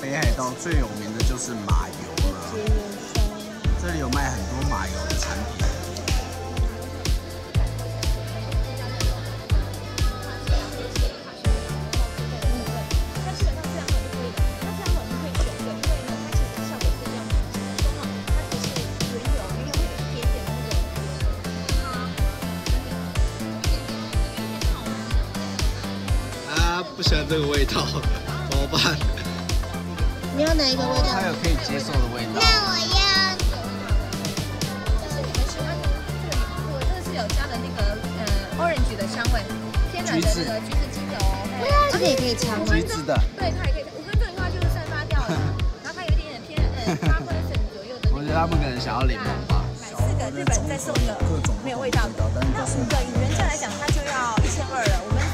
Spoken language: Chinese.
北海道最有名的就是马油了，这里有卖很多马油的产品。 不喜欢这个味道，怎么办？ 你要哪一个味道？ 它有可以接受的味道。 那我要。 就是你们喜欢这个，我这个是有加的那个orange 的香味，天然的那个橘子精油， 这个也可以擦吗？ 橘子的。 对，它也可以，5分钟以后它就会散发掉了，然后它有一点点偏8%左右的。 我觉得他们可能想要柠檬吧。 买4个日本再送一个没有味道的，那5个以原价来讲它就要1200了，我们